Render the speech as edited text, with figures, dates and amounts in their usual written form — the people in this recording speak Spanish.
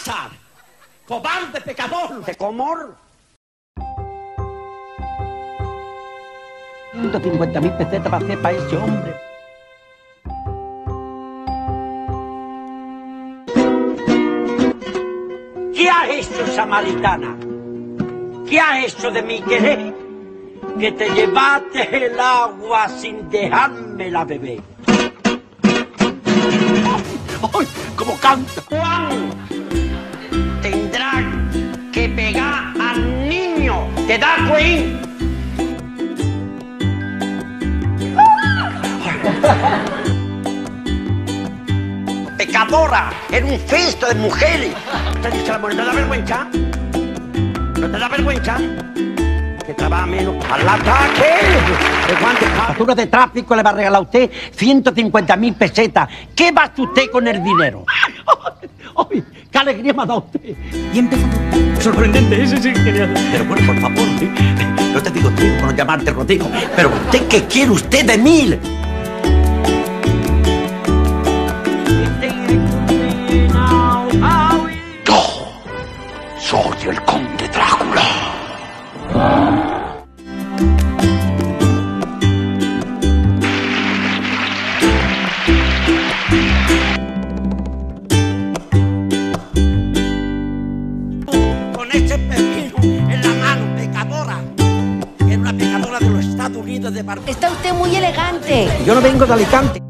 pasa? ¡Cobarde, pecador! ¿De comor? 150.000 pesetas va a hacer para ese hombre. ¿Qué ha hecho, samaritana? ¿Qué ha hecho de mi querer? Que te llevaste el agua sin dejármela beber. ¡Ay, cómo canta! Juan tendrá que pegar al niño. ¿Te das cuenta? Pecadora, era un festo de mujeres. ¿Te dice la mujer? ¿No te da vergüenza? ¿No te da vergüenza? Que trabaja menos. ¡Al ataque! La factura de tráfico le va a regalar a usted 150.000 pesetas. ¿Qué va a hacer usted con el dinero? ¡Ay, qué alegría me ha dado usted! Y empezó. Sorprendente, ese sí, genial. Pero bueno, por favor, no te digo trigo por no llamarte Rodrigo. Pero usted, ¿qué quiere usted de mí? Yo soy el conde Drácula. Con ese pepino en la mano, pecadora. Era una pecadora de los Estados Unidos de Barbados. Está usted muy elegante. Yo no vengo de Alicante.